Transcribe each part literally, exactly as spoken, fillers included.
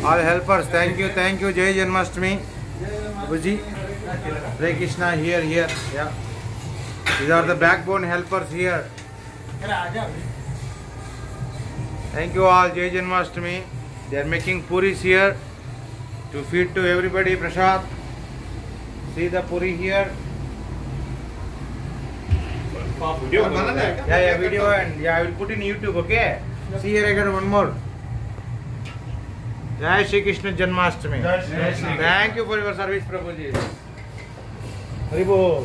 All helpers, thank you, thank you. Jai Janmashtami. Babuji, Hare Krishna, here, here. Yeah. These are the backbone helpers here. Thank you all. Jai Janmashtami. They are making puris here to feed to everybody. Prasad. See the puri here. Video. Yeah, yeah, video and yeah, I will put in YouTube. Okay. See here again one more. Jai Shri Krishna Janmashtami. Thank you for your service, Prabhuji. Hari Bol.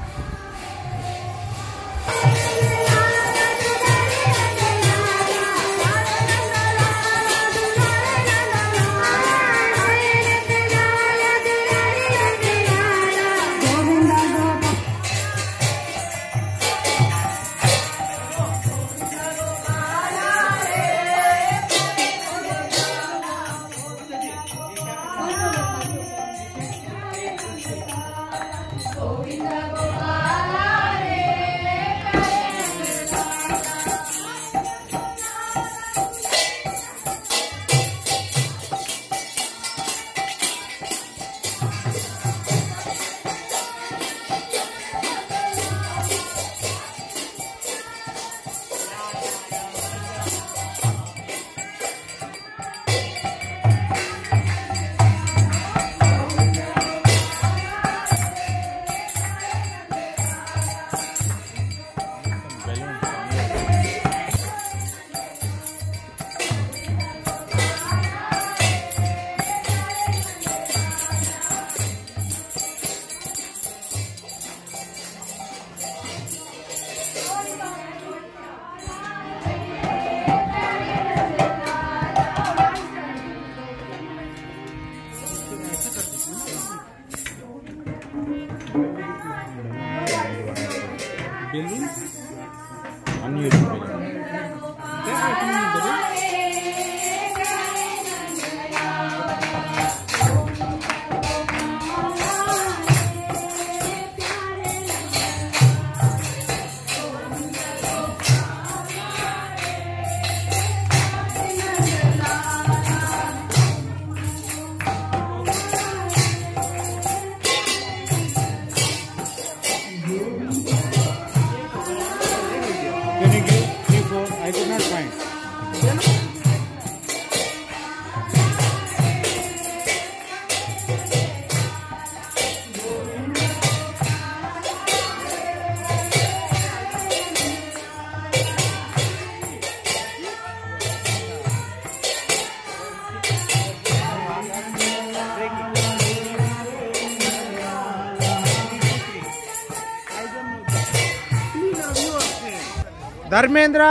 Dharmendra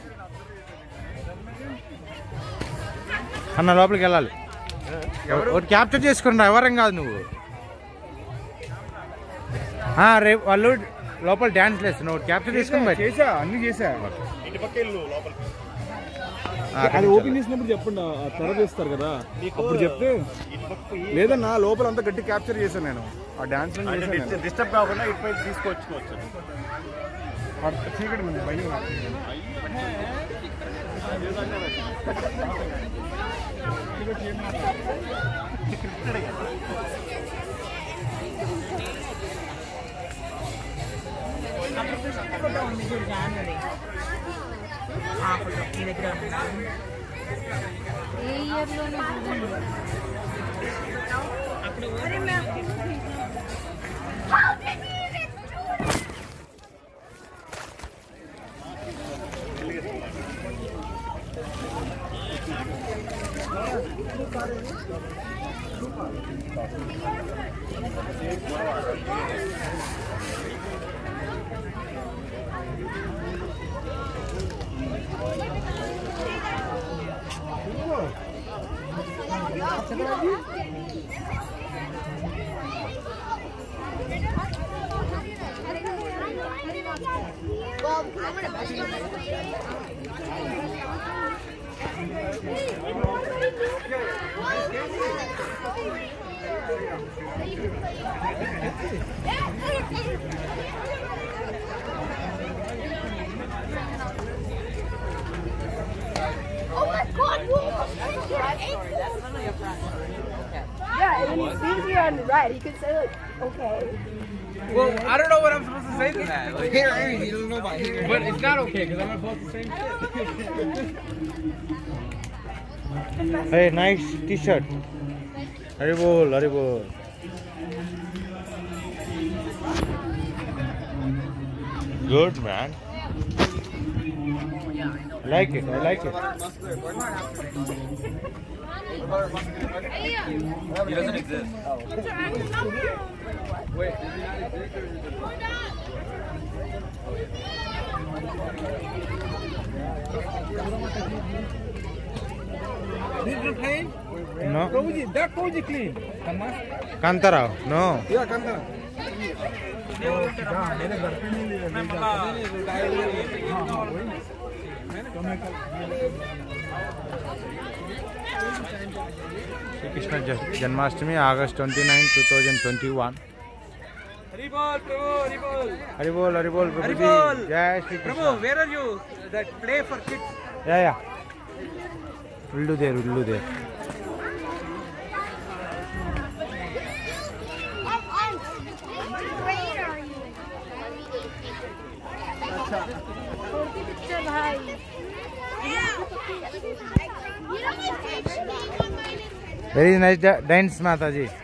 అన్న లోపలికి వెళ్ళాలి. ఒకటి capture చేసుకున్నా ఎవరం కాదు నువ్వు. రేపు వాళ్ళు లోపల డ్యాన్స్ వేస్తున్నావు, ఒకటి క్యాప్చర్ చేసుకుని చేసా అన్ని చేసా. అది ఓపెన్ చేసినప్పుడు చెప్పండి, త్వర చేస్తారు కదా అప్పుడు చెప్తే. లేదన్నా లోపల అంతా గట్టి క్యాప్చర్ చేశాను నేను ఆ డాన్స్. డిస్టర్బ్ కాకుండా ఇటు తీసుకొచ్చుకోవచ్చు. చీకటి ఉంది భయం. Oh my God! story. That's literally a front story. Okay. Yeah, and when he sees you on the right, he could say like, okay. Well, I don't know what I'm supposed to say to that. Like, here, he doesn't know about here. But it's not okay because I'm gonna post the same shit. Hey, nice T-shirt. Haribol, Haribol. Good man. I like it. I like it. He doesn't exist. Wait, does he not exist or is it? Did you play? No. Koji, that Koji clean. Kantara. No. Yeah, Kantara. Shri Krishna Janmashtami, August twenty-ninth, twenty twenty-one. Haribol, Prabhu, Haribol. Haribol, Haribol, Prabhuji. Haribol. Jai Shri Krishna. Prabhu, where are you? That play for kids. Yeah, yeah. We'll do there, we'll do there. Very nice dance, Mataji.